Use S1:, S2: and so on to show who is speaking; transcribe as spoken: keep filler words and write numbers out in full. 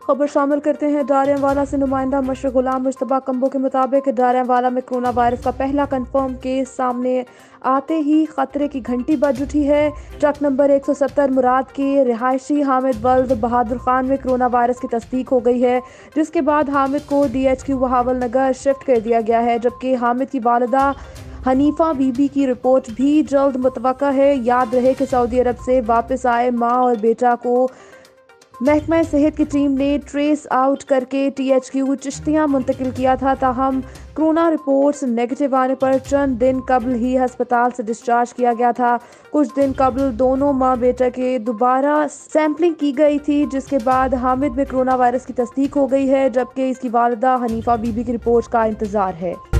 S1: خبر شامل کرتے ہیں ڈاریاں والا سے۔ نمائندہ مشرق غلام مجتبیٰ کمبو کے مطابق ڈاریاں والا میں کرونا وائرس کا پہلا کنفرم کیس سامنے آتے ہی خطرے کی گھنٹی بج اٹھی ہے۔ ٹرک نمبر ایک سو ستر مراد کے رہائشی حامد ولد بہادر خان میں کرونا وائرس کی تصدیق ہو گئی ہے، جس کے بعد حامد کو D H Q Bahawalnagar shift کر دیا گیا ہے، جبکہ حامد کی والدہ حنیفہ بی بی کی رپورٹ بھی جلد متوقع ہے۔ یاد رہے کہ سعودی عرب سے واپس آئے ماں اور بیٹا کو محکمہ صحت کی ٹیم نے ٹریس آؤٹ کرکے ٹی ایچ کیو چشتیاں منتقل کیا تھا، تاہم کرونا رپورٹس نیگیٹو آنے پر چند دن قبل ہی ہسپتال سے ڈسچارج کیا گیا تھا۔ کچھ دن قبل دونوں ماں بیٹا کے دوبارہ سیمپلنگ کی گئی تھی، جس کے بعد حامد میں کرونا وائرس کی تصدیق ہو گئی ہے، جبکہ اس کی والدہ حنیفہ بی بی کی رپورٹ کا انتظار ہے۔